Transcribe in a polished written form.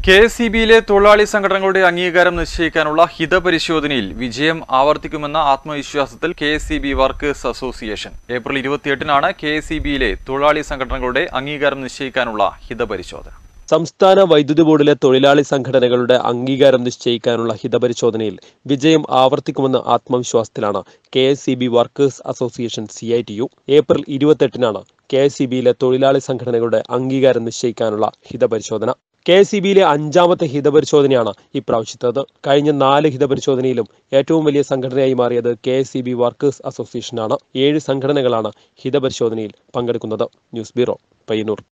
കെഎസ്ഇബിയിലെ തൊഴിലാളി സംഘടനകളുടെ അംഗീകാരം നിശ്ചയിക്കാനുള്ള ഹിതപരിശോധനയിൽ വിജയം ആവർത്തിക്കുമെന്ന ആത്മവിശ്വാസത്തിൽ കെഎസ്ഇബി വർക്കേഴ്സ് അസോസിയേഷൻ. ഏപ്രിൽ 28-നാണ് കെഎസ്ഇബിയിലെ തൊഴിലാളി സംഘടനകളുടെ അംഗീകാരം നിശ്ചയിക്കാനുള്ള ഹിതപരിശോധന. സംസ്ഥാന വൈദ്യുതി ബോർഡിലെ തൊഴിലാളി സംഘടനകളുടെ അംഗീകാരം നിശ്ചയിക്കാനുള്ള ഹിതപരിശോധനയിൽ വിജയം ആവർത്തിക്കുമെന്ന ആത്മവിശ്വാസത്തിലാണ് KSEB workers association CITU. April 28-നാണ് കെഎസ്ഇബിയിലെ തൊഴിലാളി സംഘടനകളുടെ അംഗീകാരം നിശ്ചയിക്കാനുള്ള ഹിതപരിശോധന. കെഎസ്ഇബിയിലെ 5ാമത്തെ ഹിതപരിശോധനയാണ് ഇപ്രാവശ്യത്തേത്. കഴിഞ്ഞ 4 ഹിതപരിശോധനയിലും ഏറ്റവും വലിയ സംഘടനയായി മാറിയത് കെഎസ്ഇബി വർക്കേഴ്സ് അസോസിയേഷനാണ്. 7 സംഘടനകളാണ് ഹിതപരിശോധനയിൽ പങ്കെടുക്കുന്നത്. News bureau, Payyanur.